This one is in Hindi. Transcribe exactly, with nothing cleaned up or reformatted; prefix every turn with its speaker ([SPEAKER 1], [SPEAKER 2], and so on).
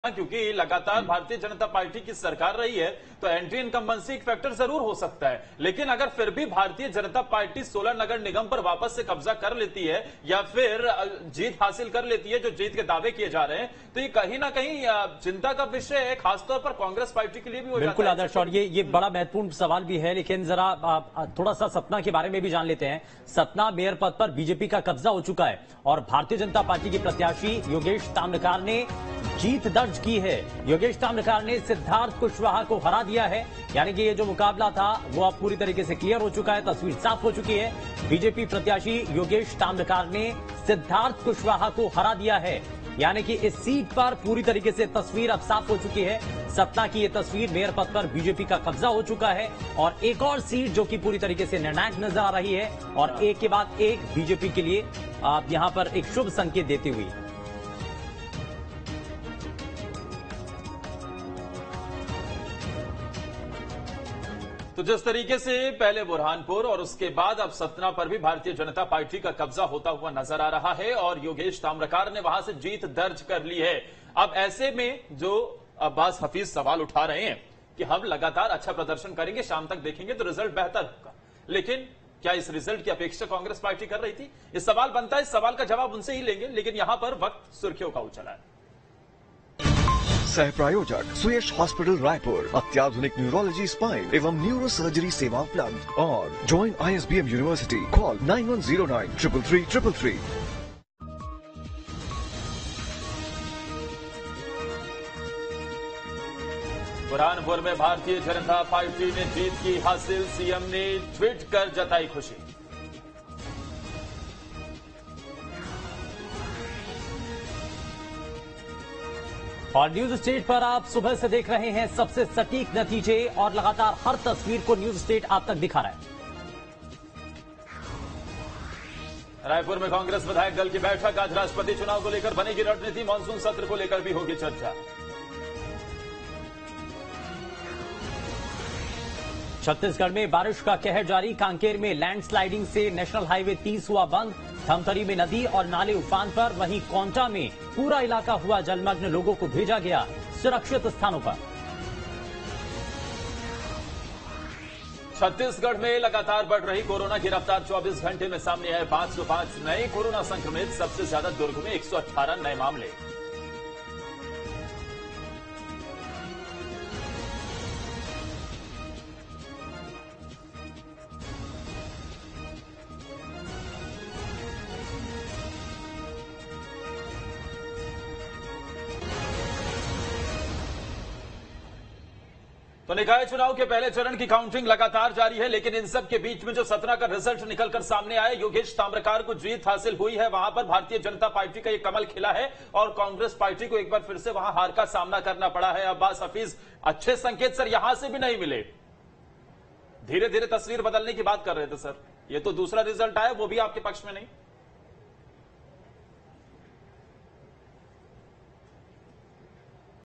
[SPEAKER 1] क्योंकि लगातार भारतीय जनता पार्टी की सरकार रही है तो एंटी इनकम्बेंसी एक फैक्टर जरूर हो सकता है, लेकिन अगर फिर भी भारतीय जनता पार्टी सोलह नगर निगम पर वापस से कब्जा कर लेती है या फिर जीत हासिल कर लेती है, जो जीत के दावे किए जा रहे हैं, तो ये कहीं ना कहीं चिंता का विषय है, खासतौर पर कांग्रेस पार्टी के लिए भी हो जाता है।
[SPEAKER 2] बिल्कुल आदर्श, और ये ये बड़ा महत्वपूर्ण सवाल भी है, लेकिन जरा थोड़ा सा सतना के बारे में भी जान लेते हैं। सतना मेयर पद पर बीजेपी का कब्जा हो चुका है और भारतीय जनता पार्टी के प्रत्याशी योगेश ताम्रकार ने जीत दर्ज की है। योगेश ताम्रकार ने सिद्धार्थ कुशवाहा को हरा दिया है, यानी कि ये जो मुकाबला था वो अब पूरी तरीके से क्लियर हो चुका है, तस्वीर साफ हो चुकी है। बीजेपी प्रत्याशी योगेश ताम्रकार ने सिद्धार्थ कुशवाहा को हरा दिया है, यानी कि इस सीट पर पूरी तरीके से तस्वीर अब साफ हो चुकी है। सतना की ये तस्वीर, मेयर पद पर बीजेपी का कब्जा हो चुका है और एक और सीट जो कि पूरी तरीके से निर्णायक नजर आ रही है और एक के बाद एक बीजेपी के लिए आप यहां पर एक शुभ संकेत देती हुई।
[SPEAKER 1] तो जिस तरीके से पहले बुरहानपुर और उसके बाद अब सतना पर भी भारतीय जनता पार्टी का कब्जा होता हुआ नजर आ रहा है और योगेश ताम्रकार ने वहां से जीत दर्ज कर ली है। अब ऐसे में जो अब्बास हफीज सवाल उठा रहे हैं कि हम लगातार अच्छा प्रदर्शन करेंगे, शाम तक देखेंगे तो रिजल्ट बेहतर होगा, लेकिन क्या इस रिजल्ट की अपेक्षा कांग्रेस पार्टी कर रही थी? इस सवाल बनता है, इस सवाल का जवाब उनसे ही लेंगे, लेकिन यहां पर वक्त सुर्खियों का उछला है।
[SPEAKER 3] सह प्रायोजक सुयश हॉस्पिटल रायपुर, अत्याधुनिक न्यूरोलॉजी, स्पाइन एवं न्यूरो सर्जरी सेवा उपलब्ध और join I S B M university, call nine one zero nine triple three triple three.
[SPEAKER 1] Burhanpur में भारतीय जनता पार्टी ने जीत की हासिल, सीएम ने ट्वीट कर जताई खुशी।
[SPEAKER 2] और न्यूज स्टेट पर आप सुबह से देख रहे हैं सबसे सटीक नतीजे और लगातार हर तस्वीर को न्यूज स्टेट आप तक दिखा रहा है।
[SPEAKER 1] रायपुर में कांग्रेस विधायक दल की बैठक, आज राष्ट्रपति चुनाव को लेकर बनेगी रणनीति, मानसून सत्र को लेकर भी होगी चर्चा।
[SPEAKER 2] छत्तीसगढ़ में बारिश का कहर जारी, कांकेर में लैंडस्लाइडिंग से नेशनल हाईवे तीस हुआ बंद, धमतरी में नदी और नाले उफान पर, वहीं कोंटा में पूरा इलाका हुआ जलमग्न, लोगों को भेजा गया सुरक्षित स्थानों पर।
[SPEAKER 1] छत्तीसगढ़ में लगातार बढ़ रही कोरोना की रफ्तार, चौबीस घंटे में सामने आए पांच सौ पांच नए कोरोना संक्रमित, सबसे ज्यादा दुर्ग में एक सौ अठारह नए मामले। तो निकाय चुनाव के पहले चरण की काउंटिंग लगातार जारी है, लेकिन इन सब के बीच में जो सतना का रिजल्ट निकलकर सामने आया, योगेश ताम्रकार को जीत हासिल हुई है, वहां पर भारतीय जनता पार्टी का ये कमल खिला है और कांग्रेस पार्टी को एक बार फिर से वहां हार का सामना करना पड़ा है। अब्बास हफीज, अच्छे संकेत सर यहां से भी नहीं मिले, धीरे धीरे तस्वीर बदलने की बात कर रहे थे सर, ये तो दूसरा रिजल्ट आया वो भी आपके पक्ष में नहीं।